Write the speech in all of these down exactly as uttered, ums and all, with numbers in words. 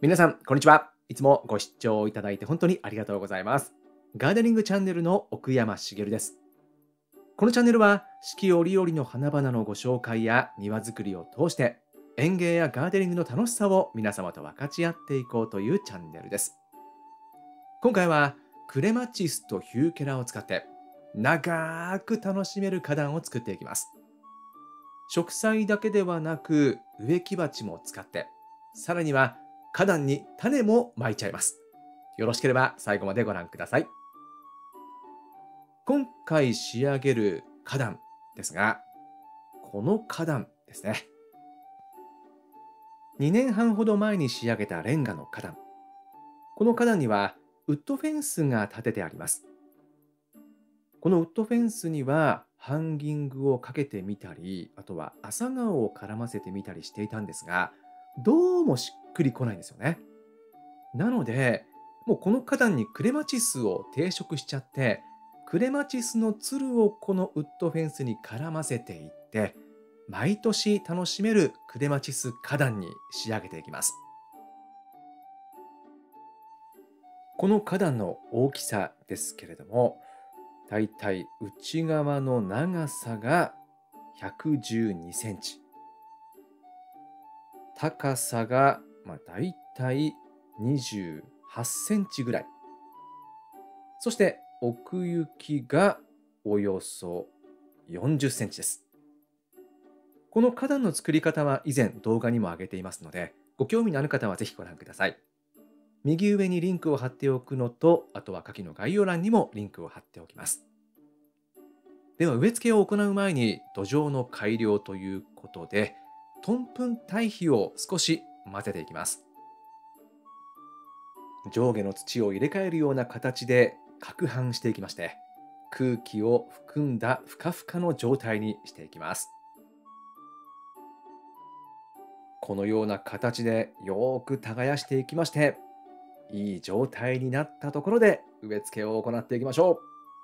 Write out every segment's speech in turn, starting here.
皆さん、こんにちは。いつもご視聴いただいて本当にありがとうございます。ガーデニングチャンネルの奥山茂です。このチャンネルは四季折々の花々のご紹介や庭作りを通して園芸やガーデニングの楽しさを皆様と分かち合っていこうというチャンネルです。今回はクレマチスとヒューケラを使って長く楽しめる花壇を作っていきます。植栽だけではなく植木鉢も使って、さらには花壇に種もまいちゃいます。よろしければ最後までご覧ください。今回仕上げる花壇ですが、この花壇ですね。にねんはんほど前に仕上げたレンガの花壇。この花壇にはウッドフェンスが立ててあります。このウッドフェンスにはハンギングをかけてみたり、あとは朝顔を絡ませてみたりしていたんですが、どうもしっくりこないんですよね。なので、もうこの花壇にクレマチスを定食しちゃって、クレマチスのつるをこのウッドフェンスに絡ませていって、毎年楽しめるクレマチス花壇に仕上げていきます。この花壇の大きさですけれども、だいたい内側の長さがひゃくじゅうにセンチ。高さが、まあ、だいたいにじゅうはちセンチぐらい。そして奥行きがおよそよんじゅっセンチです。この花壇の作り方は以前動画にも上げていますので、ご興味のある方はぜひご覧ください。右上にリンクを貼っておくのと、あとは下記の概要欄にもリンクを貼っておきます。では植え付けを行う前に土壌の改良ということで、トンプン堆肥を少し混ぜていきます。上下の土を入れ替えるような形で攪拌していきまして、空気を含んだふかふかの状態にしていきます。このような形でよく耕していきまして、いい状態になったところで植え付けを行っていきましょ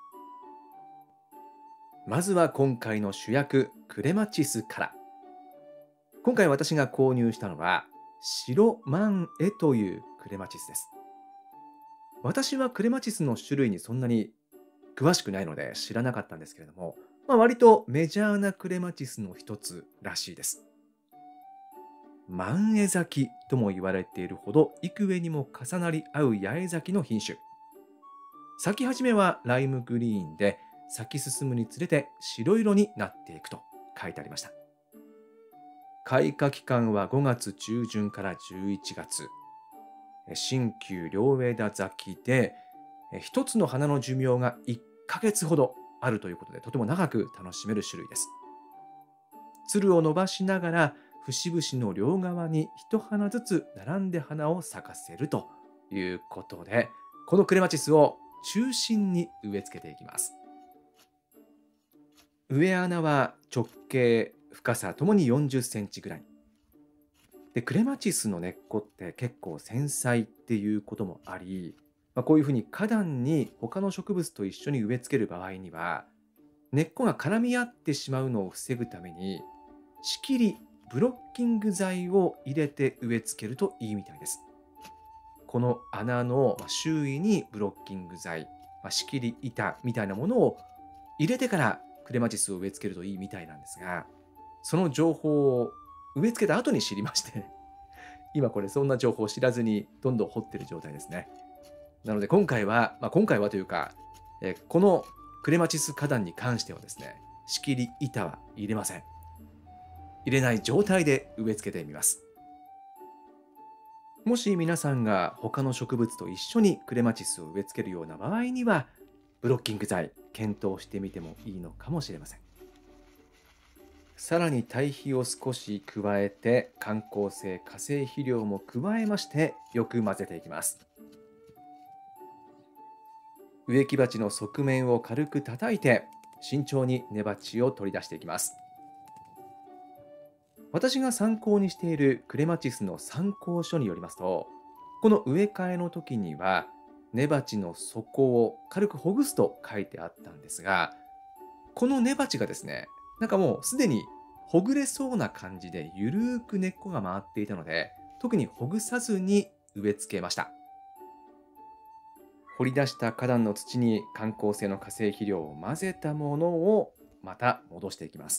う。まずは今回の主役、クレマチスから。今回私が購入したのは白マンエというクレマチスです。私はクレマチスの種類にそんなに詳しくないので知らなかったんですけれども、まあ、割とメジャーなクレマチスの一つらしいです。万枝咲きとも言われているほど幾重にも重なり合う八重咲きの品種。咲き始めはライムグリーンで、咲き進むにつれて白色になっていくと書いてありました。開花期間はごがつ中旬からじゅういちがつ。新旧両枝咲きで、一つの花の寿命がいっかげつほどあるということで、とても長く楽しめる種類です。つるを伸ばしながら節々の両側に一花ずつ並んで花を咲かせるということで、このクレマチスを中心に植え付けていきます。植え穴は直径深さともによんじゅっセンチぐらいで、クレマチスの根っこって結構繊細っていうこともあり、まあ、こういうふうに花壇に他の植物と一緒に植え付ける場合には、根っこが絡み合ってしまうのを防ぐために仕切りブロッキング剤を入れて植え付けるといいみたいです。この穴の周囲にブロッキング剤、まあ、仕切り板みたいなものを入れてからクレマチスを植え付けるといいみたいなんですが、その情報を植え付けた後に知りまして今これそんな情報を知らずにどんどん掘ってる状態ですね。なので今回は、まあ、今回はというか、えこのクレマチス花壇に関してはですね、仕切り板は入れません。入れない状態で植え付けてみます。もし皆さんが他の植物と一緒にクレマチスを植え付けるような場合には、ブロッキング剤検討してみてもいいのかもしれません。さらに堆肥を少し加えて、緩効性化成肥料も加えましてよく混ぜていきます。植木鉢の側面を軽く叩いて慎重に根鉢を取り出していきます。私が参考にしているクレマチスの参考書によりますと、この植え替えの時には根鉢の底を軽くほぐすと書いてあったんですが、この根鉢がですね、なんかもうすでにほぐれそうな感じでゆるーく根っこが回っていたので、特にほぐさずに植え付けました。掘り出した花壇の土に感光性の化成肥料を混ぜたものをまた戻していきます。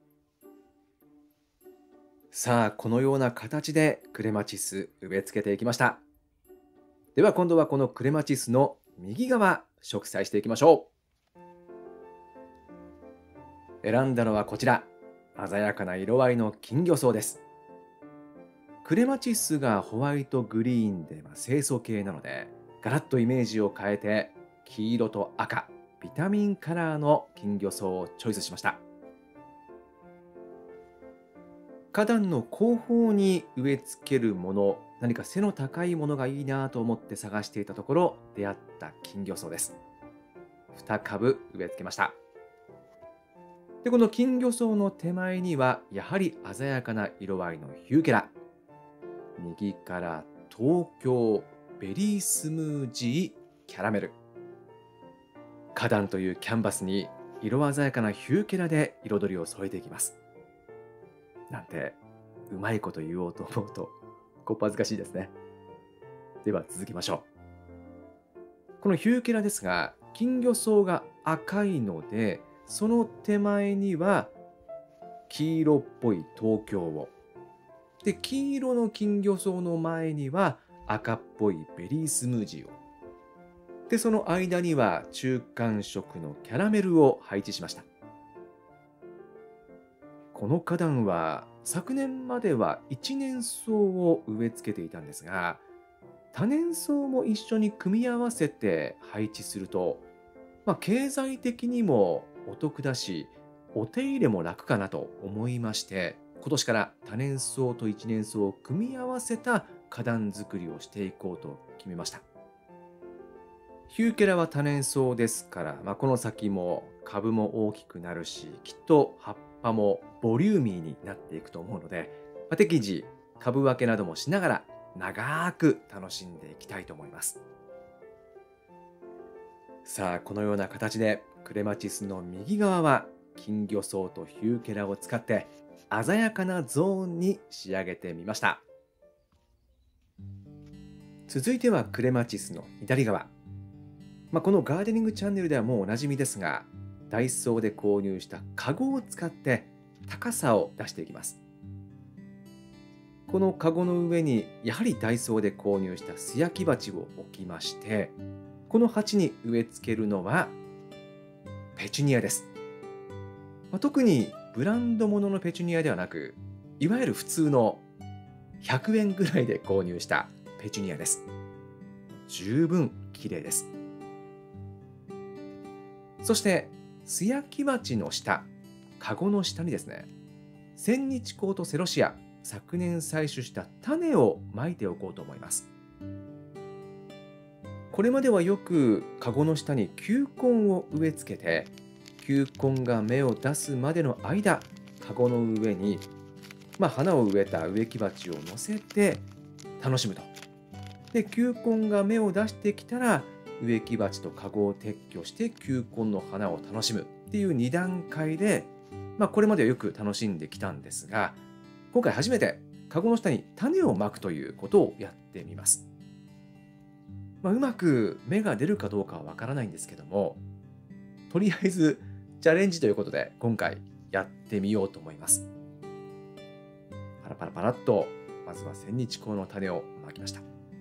さあ、このような形でクレマチス植え付けていきました。では今度はこのクレマチスの右側植栽していきましょう。選んだのはこちら、鮮やかな色合いの金魚草です。クレマチスがホワイトグリーンで清楚系なので、ガラッとイメージを変えて黄色と赤、ビタミンカラーの金魚草をチョイスしました。花壇の後方に植え付けるもの、何か背の高いものがいいなと思って探していたところ出会った金魚草です。に株植え付けました。でこの金魚草の手前にはやはり鮮やかな色合いのヒューケラ、右から東京ベリースムージーキャラメル、花壇というキャンバスに色鮮やかなヒューケラで彩りを添えていきます。なんてうまいこと言おうと思うとこっぱずかしいですね。では続きましょう。このヒューケラですが、金魚草が赤いので、その手前には黄色っぽい東京を、で黄色の金魚草の前には赤っぽいベリースムージーを、でその間には中間色のキャラメルを配置しました。この花壇は昨年までは一年草を植え付けていたんですが、多年草も一緒に組み合わせて配置すると、まあ、経済的にもお得だし、お手入れも楽かなと思いまして、今年から多年草と一年草を組み合わせた花壇作りをしていこうと決めました。ヒューケラは多年草ですから、まあ、この先も株も大きくなるし、きっと葉っぱもボリューミーになっていくと思うので、まあ、適時株分けなどもしながら長く楽しんでいきたいと思います。さあ、このような形でクレマチスの右側は金魚草とヒューケラを使って鮮やかなゾーンに仕上げてみました。続いてはクレマチスの左側、まあ、このガーデニングチャンネルではもうおなじみですが、ダイソーで購入したカゴを使って高さを出していきます。このカゴの上にやはりダイソーで購入した素焼き鉢を置きまして、この鉢に植え付けるのはペチュニアです。まあ、特にブランド物のペチュニアではなく、いわゆる普通のひゃくえんぐらいで購入したペチュニアです。十分綺麗です。そして素焼き鉢の下、カゴの下にですね、千日紅とセロシア、昨年採取した種をまいておこうと思います。これまではよくカゴの下に球根を植え付けて、球根が芽を出すまでの間、カゴの上に、まあ、花を植えた植木鉢を乗せて楽しむと。で、球根が芽を出してきたら、植木鉢とカゴを撤去して球根の花を楽しむっていうに段階で、まあ、これまではよく楽しんできたんですが、今回初めてカゴの下に種をまくということをやってみます。まあ、うまく芽が出るかどうかはわからないんですけども、とりあえずチャレンジということで今回やってみようと思います。パラパラパラっとまずは千日紅の種をまきました。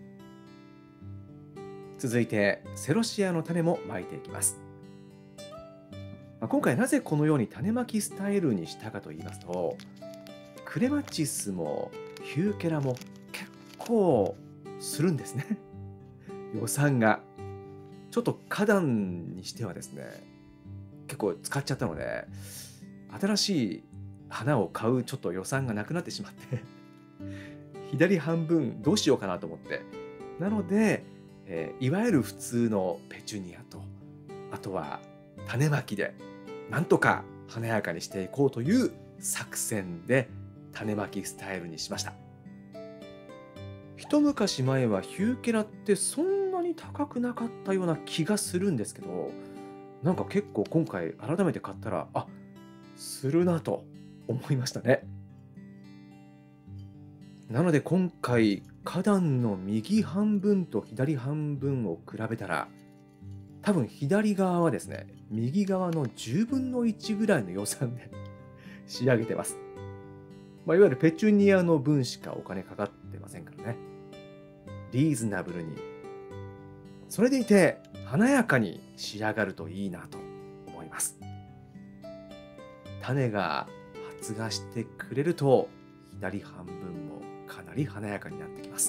続いてセロシアの種もまいていきます。まあ、今回なぜこのように種まきスタイルにしたかと言いますと、クレマチスもヒューケラも結構するんですね。予算がちょっと花壇にしてはですね、結構使っちゃったので、新しい花を買うちょっと予算がなくなってしまって左半分どうしようかなと思って、なので、えー、いわゆる普通のペチュニアと、あとは種まきでなんとか華やかにしていこうという作戦で種まきスタイルにしました。一昔前はヒューケラってそんなに高くなかったような気がするんですけど、なんか結構今回改めて買ったら、あ、するなと思いましたね。なので今回花壇の右半分と左半分を比べたら、多分左側はですね、右側のじゅうぶんのいちぐらいの予算で仕上げてます。まあ、いわゆるペチュニアの分しかお金かかってませんからね。リーズナブルに。それでいて華やかに仕上がるといいなと思います。種が発芽してくれると左半分もかなり華やかになってきます。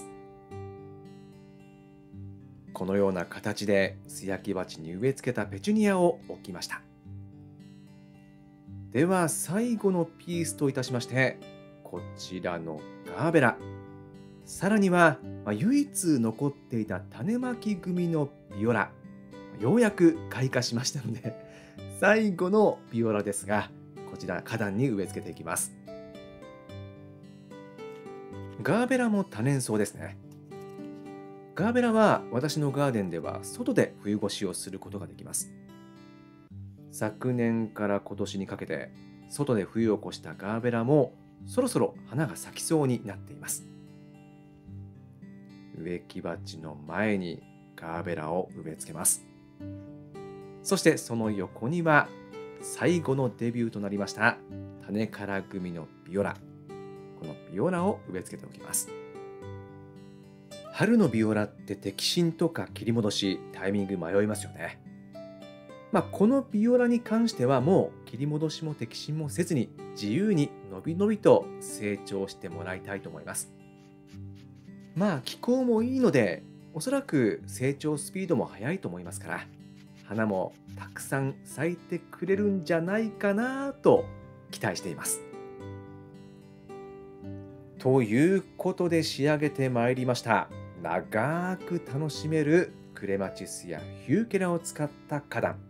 このような形で素焼き鉢に植え付けたペチュニアを置きました。では最後のピースといたしまして、こちらのガーベラ、さらには、まあ、唯一残っていた種まき組のビオラ、ようやく開花しましたので最後のビオラですが、こちら花壇に植え付けていきます。ガーベラも多年草ですね。ガーベラは私のガーデンでは外で冬越しをすることができます。昨年から今年にかけて外で冬を越したガーベラもそろそろ花が咲きそうになっています。植木鉢の前にガーベラを植え付けます。そしてその横には最後のデビューとなりました種から組のビオラ、このビオラを植え付けておきます。春のビオラって摘心とか切り戻しタイミング迷いますよね。まあこのビオラに関してはもう切り戻しも摘心もせずに自由にのびのびと成長してもらいたいと思います。まあ気候もいいのでおそらく成長スピードも速いと思いますから、花もたくさん咲いてくれるんじゃないかなと期待しています。ということで仕上げてまいりました。長く楽しめるクレマチスやヒューケラを使った花壇。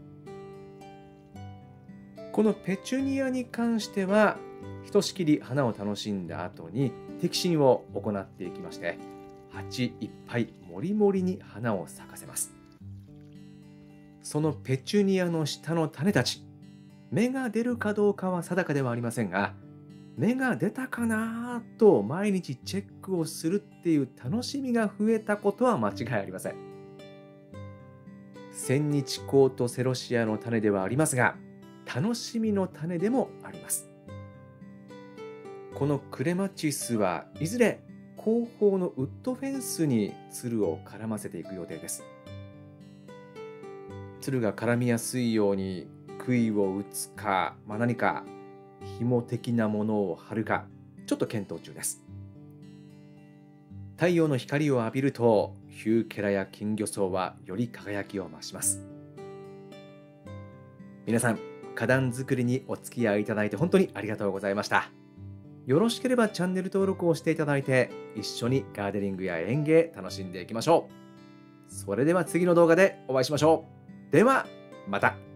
このペチュニアに関してはひとしきり花を楽しんだ後に摘心を行っていきまして、鉢いっぱいもりもりに花を咲かせます。そのペチュニアの下の種たち、芽が出るかどうかは定かではありませんが、芽が出たかなと毎日チェックをするっていう楽しみが増えたことは間違いありません。千日紅とセロシアの種ではありますが、楽しみの種でもあります。このクレマチスはいずれ後方のウッドフェンスにつるを絡ませていく予定です。つるが絡みやすいように杭を打つか、まあ、何か紐的なものを貼るか、ちょっと検討中です。太陽の光を浴びるとヒューケラや金魚草はより輝きを増します。皆さん、花壇作りにお付き合いいただいて本当にありがとうございました。よろしければチャンネル登録をしていただいて、一緒にガーデニングや園芸楽しんでいきましょう。それでは次の動画でお会いしましょう。ではまた。